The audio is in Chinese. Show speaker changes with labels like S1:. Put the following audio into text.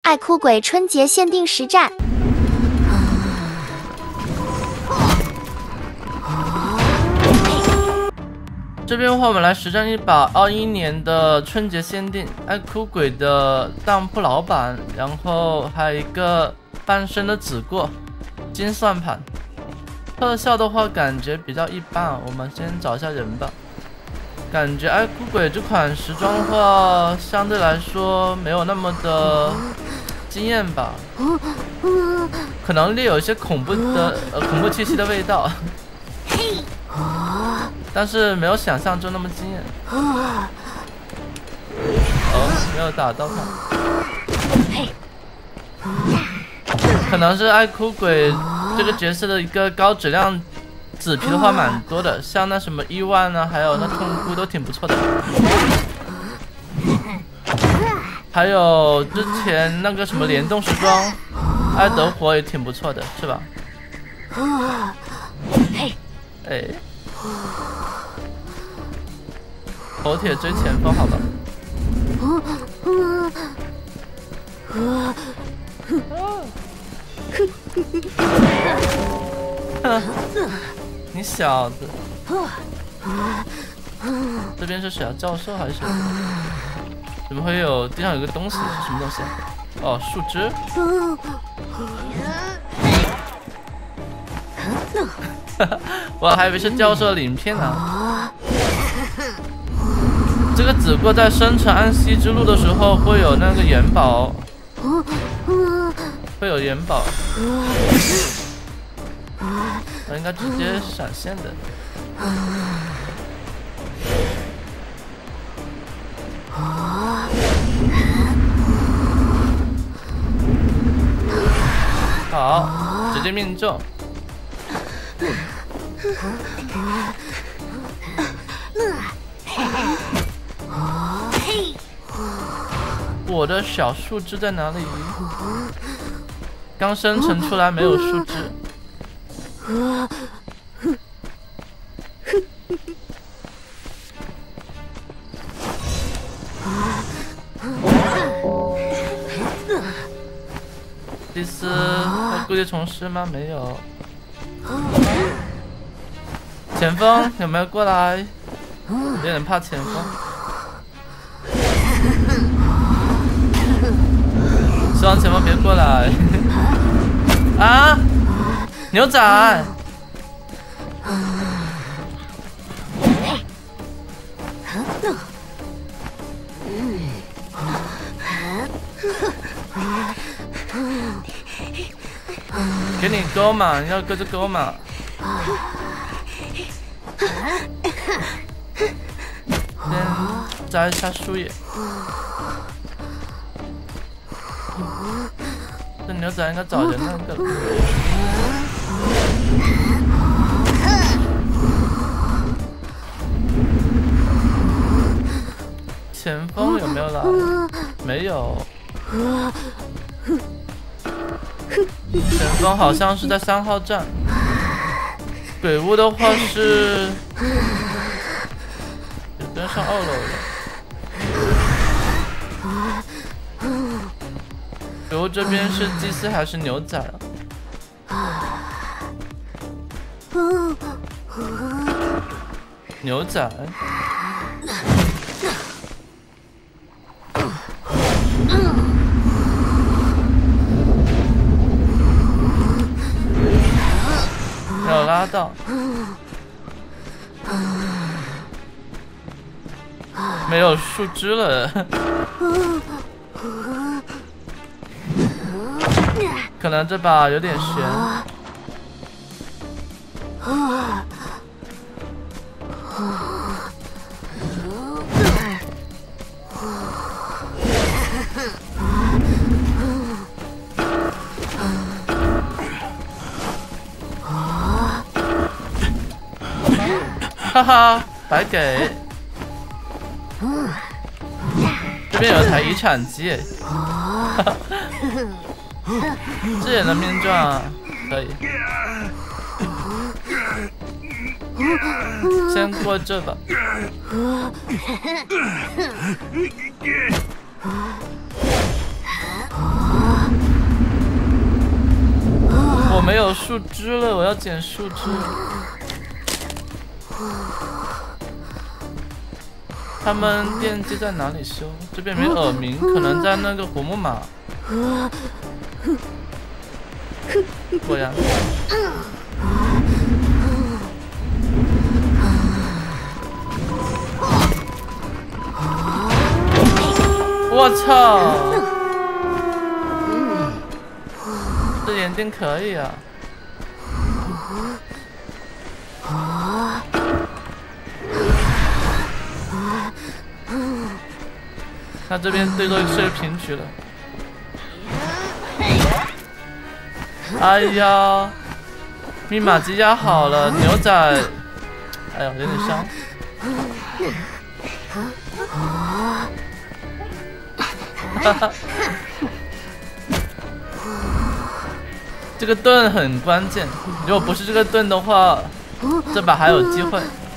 S1: 爱哭鬼春节限定实战。
S2: 这边的话，我们来实战一把21年的春节限定爱哭鬼的当铺老板，然后还有一个半身的子过金算盘。特效的话，感觉比较一般啊。我们先找一下人吧。感觉爱哭鬼这款时装的话，相对来说没有那么的惊艳吧，可能略有一些恐怖气息的味道。但是没有想象中那么惊艳。哦，没有打到他。可能是爱哭鬼这个角色的一个高质量紫皮的话蛮多的，像那什么伊万呢，还有那痛哭都挺不错的。还有之前那个什么联动时装，爱德火也挺不错的，是吧？哎。头铁追前锋，好吧。你小子！这边是谁啊？教授还是谁？怎么会有地上有个东西？是什么东西啊？哦，树枝。我还以为是教授的鳞片呢。这个子过在生成安息之路的时候会有那个元宝，会有元宝，我应该直接闪现的。好，直接命中。我的小树枝在哪里？刚生成出来没有树枝。第四，会故意重施吗？没有。前锋有没有过来？有点怕前锋。希望前锋别过来。啊！牛仔！给你勾嘛，你要勾就勾嘛。先摘一下树叶。这牛仔应该找人那个。前锋有没有来？没有。前锋好像是在3号站。鬼屋的话是也跟上2楼了。鬼屋这边是祭司还是牛仔啊？牛仔。没有拉到。没有树枝了。可能这把有点悬。哈哈，白给。这边有台遗产机，这也能命中啊，可以。先过这吧。 有树枝了，我要捡树枝。他们电机在哪里修？这边没耳鸣，可能在那个火木马。果然。我操！这眼镜可以啊。他这边最多是平局了。哎呀，密码机压好了，牛仔，哎呀，有点伤。哈哈，这个盾很关键，如果不是这个盾的话，这把还有机会。